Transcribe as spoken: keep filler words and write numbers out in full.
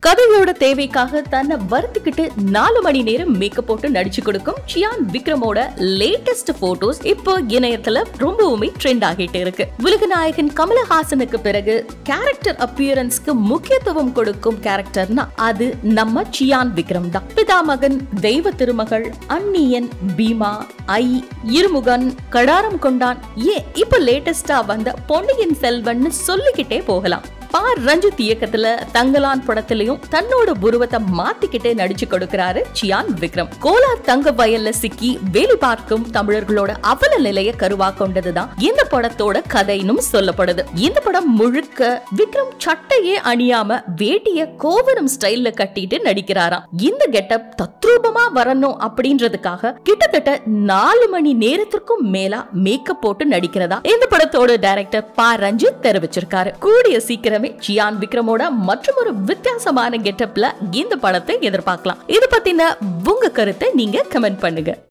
கதையோட தேவைக்காக தன்னை வருத்திக்கிட்டு நாலு மணி நேரம் மேக்கப் போட்டு நடிச்சு கொடுக்கும் சியான் விக்ரமோட லேட்டஸ்ட் போட்டோஸ் இப்போ இணையத்துல ரொம்பவுமே ட்ரெண்ட் ஆகிட்டு இருக்கு. உலகநாயகன் கமலஹாசனுக்கு பிறகு கேரக்டர் அப்பியரன்ஸ்க்கு முக்கியத்துவம் கொடுக்கும் கேரக்டர்னா அது நம்ம சியான் விக்ரம் தான். பிதாமகன், தெய்வ திருமகள், அந்நியன், பீமா, ஐ, இருமுகன், கடாரம் கொண்டான், ஏன் இப்ப லேட்டஸ்டா வந்த பொன்னியின் செல்வன் சொல்லிக்கிட்டே போகலாம். பா ரஞ்சித் இயக்கத்துல தங்கலான் படத்திலையும் தன்னோட உருவத்தை மாத்திக்கிட்டு நடிச்சு கொடுக்கிறாரு சியான் விக்ரம். கோலார் தங்க வயல்ல சிக்கி வேலை பார்க்கும் தமிழர்களோட அவல நிலைய கருவா கொண்டதுதான் இந்த படத்தோட கதைன்னு சொல்லப்படுது. இந்த படம் முழுக்க விக்ரம் சட்டையே அணியாம வேட்டிய கோவரம் ஸ்டைல்ல கட்டிட்டு நடிக்கிறாராம். இந்த கெட்டப் தத்ரூபமா வரணும் அப்படின்றதுக்காக கிட்டத்தட்ட நாலு மணி நேரத்திற்கும் மேலா மேக்கப் போட்டு நடிக்கிறதா இந்த படத்தோட டைரக்டர் பா ரஞ்சித் தெரிவிச்சிருக்காரு. கூடிய சீக்கிரம் சியான் விக்ரமோட மற்றும் ஒரு வித்தியாசமான கெட்டப்ல இந்த படத்தை எதிர்பார்க்கலாம். இது பத்தின உங்க கருத்தை நீங்க கமெண்ட் பண்ணுங்க.